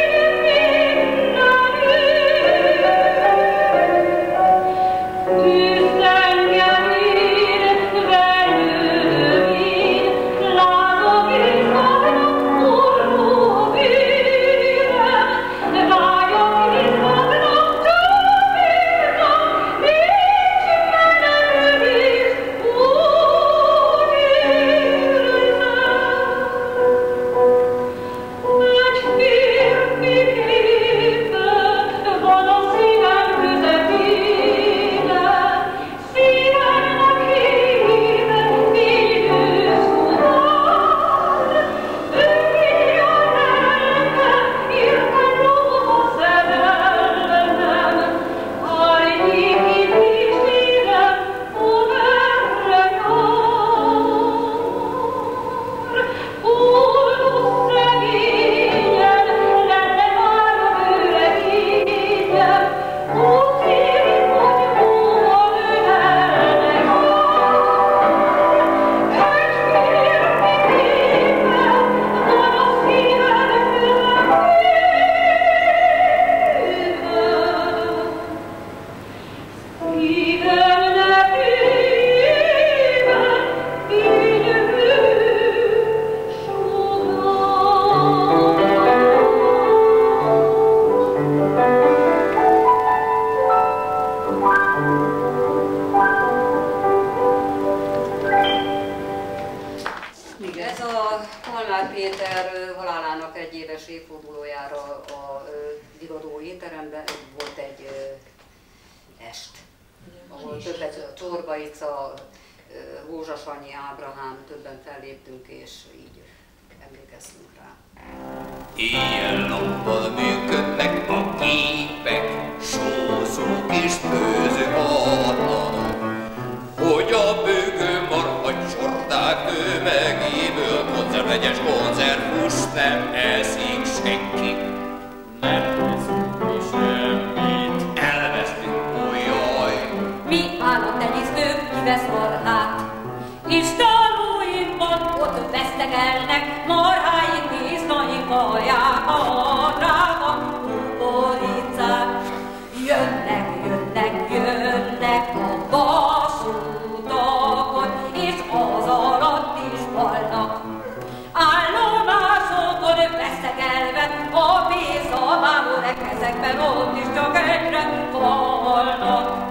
volt egy est, ahol többet Csorbaica, Rózsasanyi, Ábrahám, többen felléptünk, és így emlékeztünk rá. Éjjel-nappal működnek a képek, sózók és főzők adlanak, hogy a bőgő marha csordák növegéből konzervegyes konzervhúst nem eszik senki. Nem hiszünk mi semmit, elvesztünk, olyjaj. Mi állattenyésztők kivesz marhát, és tanúinkban ott vesztegelnek marháink víznaink kaják, a drága kukoricák. Jönnek, jönnek, jönnek a vasútakon, és az alatt is halnak. Állomásokon veszegelve a vízalmából ezekben ott is csak egyre halnak.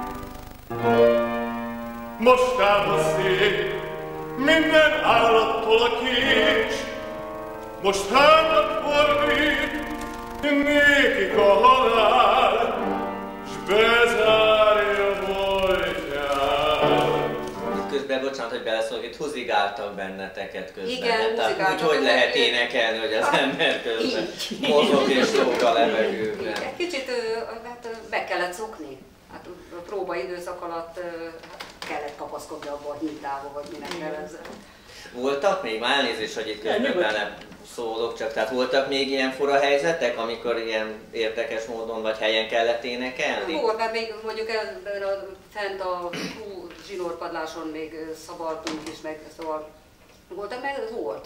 Most áll a szél, minden állattól a kés, most hátat fordít, nékik a halál, s bezárja voltját. Közben, bocsánat, hogy beleszólok, itt húzigáltak benneteket közben. Igen, húzigáltak. Úgy lehet énekelni, hogy az ember közben mozog és lóg a levegőben. Kicsit be kellett szokni. Hát a próbaidőszak alatt kellett kapaszkodni abba a hintába, vagy minek nevezzem. Voltak még, már elnézést, hogy itt közben bele szólok csak, tehát voltak még ilyen fura helyzetek, amikor ilyen érdekes módon vagy helyen kellett énekelni? Volt, mert még mondjuk fent a zsinórpadláson még szabaltunk is, meg szóval voltak, meg volt.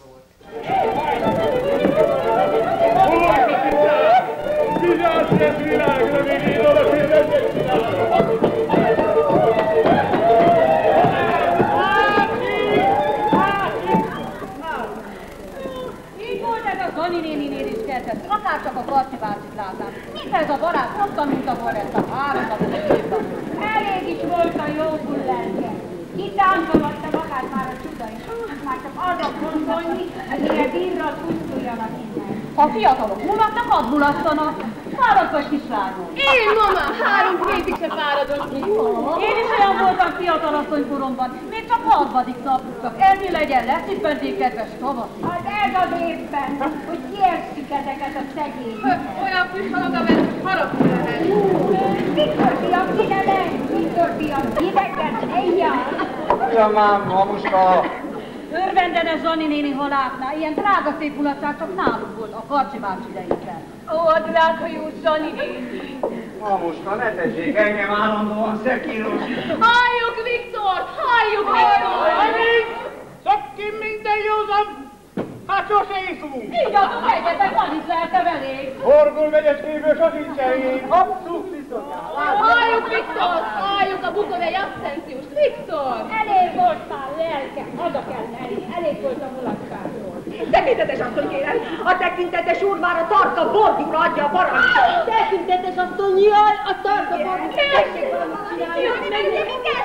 Így volt ez a Zani néninél is kezdett, akárcsak a Karcsi bácsit látám. Mit ez a barát, ott tanulta volna ezt a 3 napot írtam. Elég is volt a jókul lelke. Kitáncolgatta magát már a csuda is. Már csak arra gondolni, hogy ilyen bírral pusztuljanak innen. Ha fiatalok mulatnak, hadd mulasszanak. Fáradt vagy kislányom? Én, mama, 3 hétig se fáradok ki. Én is olyan voltam fiatalasszony koromban, még csak 6. nap, csak ennyi legyen, leszippenték kedves tavaszi. Hát ez az éppen, hogy kiesztjük ezeket a szegényeket. Olyan füsthalog, amelyek harapul lehet. Viktor fiam, ide lenn! Viktor fiam, idegen, ejjjel! Ugyan már, mamuska! Örvendene Zani néni, ha látná, ilyen drága szép mulatság csak náluk volt, a Karcsi bácsi idejükben. Ó, a drága jó Zani néni! Mamuska, ne tessék engem állandóan szekírozni! Halljuk, Viktor! Halljuk, Viktor! Elég! Szakkin minden józan! Hát sose iszunk! Így adom egyetek, annyit lehetem elég. Horgul vegyes kívül sosincsen ég! Abszolút viszonyál! Halljuk, Viktor! Halljuk a bukovei abszenciust! Viktor! Elég volt már lelke, haza kell menni, elég volt a mulatságról. Tekintetes asszony, kérem! A tekintetes úr már a tarka borgyúra adja a parancsot! Tekintetes asszony, jaj, a tarka borgyúra! Tessék valamit csinálni!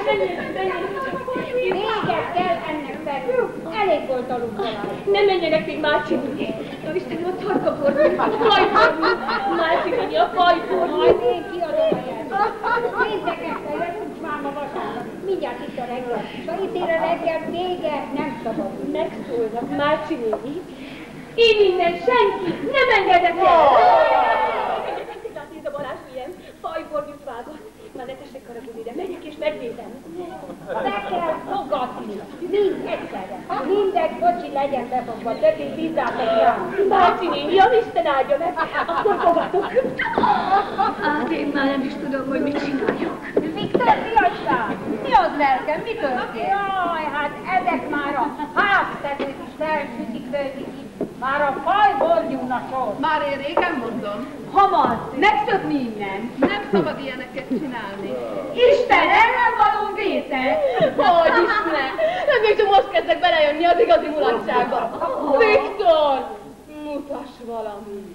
Véget kell ennek felül! Elég volt a lukkolás! Ne menjenek még Mácsinyi! Na Istenem, a tarka borgyú! Fajborgyú! Mácsinyi, a fajborgyú! Majd én kiadom a jelzőt! Péntek este jön, nincs már ma vasárnap! Mindjárt itt a reggel! S ha itt ér a reggel, vége, nem szabad! Megszólnak, Mácsi néni. Én innen senki nem engedek el! Nézd a Balázs milyen fajborgyút vágott. Már ne tessék haragudni, de megyek és megnézem. Be kell fogadni! Mind egyszerre! Mindegy kocsi legyen befogva, többé bízzátok rá! Mácsi néni, a Isten áldja meg! Akkor fogadok! Hát én már nem is tudom, hogy mit csináljak. Viktor, fiacskám! Mi az lelkem? Mi történt? Jaj, hát ezek már a háztetőt is felsütik, főzik itt. Már a fajborgyúna sor. Már én régen mondom. Hamar, megszökni innen. Nem szabad ilyeneket csinálni. Isten, ellen való vétel! Hogy is ne? Nem még csak most kezdek belejönni az igazi mulatságba. Viktor! Mutass valamit.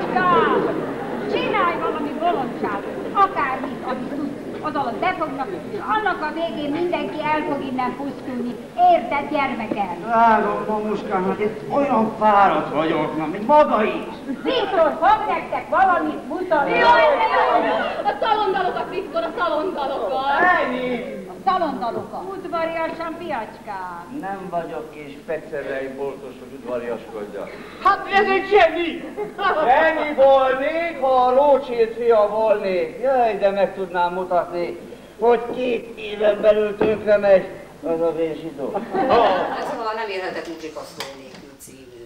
Fiacskám! Csinálj valami bolondságot, akármit, amit tudsz. Az alatt befognak, Annak a végén mindenki el fog innen pusztulni. Érted, gyermekem? Várom, mamuskám, hát én olyan fáradt vagyok, na, mint maga is. Viktor, fog nektek valamit mutatni. Jaj, a szalondalokat, Viktor, a szalondalokat. Ennyi! A szalondalokat. Udvariasan, fiacskám. Nem vagyok kis pecerei boltos, hogy udvariaskodjak. Hát ez egy zseni! Zseni volnék, ha a Rothschild fia volnék. Jaj, de meg tudnám mutatni, hogy 2 éven belül tönkre megy az a vérzsidó. Ez a Nem élhetek mutrikasztó nélkül című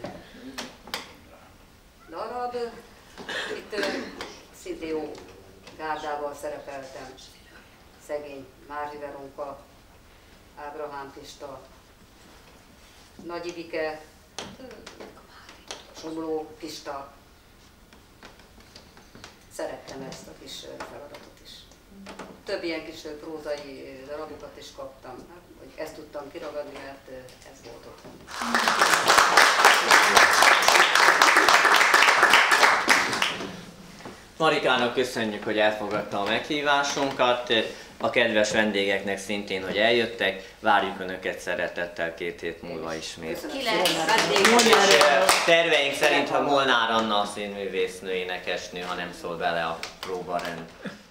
darab. Itt szintén jó gárdával szerepeltem. Szegény Márzi Veronka, Ábrahám Pista, Nagy Ibike, Somló Pista. Szerettem ezt a kis feladatot is. Több ilyen kis prózai darabokat is kaptam, hogy ezt tudtam kiragadni, mert ez volt otthon. Marikának köszönjük, hogy elfogadta a meghívásunkat, a kedves vendégeknek szintén, hogy eljöttek, várjuk Önöket szeretettel 2 hét múlva ismét. Terveink szerint, ha Molnár Anna a színművésznő, énekesnő, ha nem szól bele a próbarend.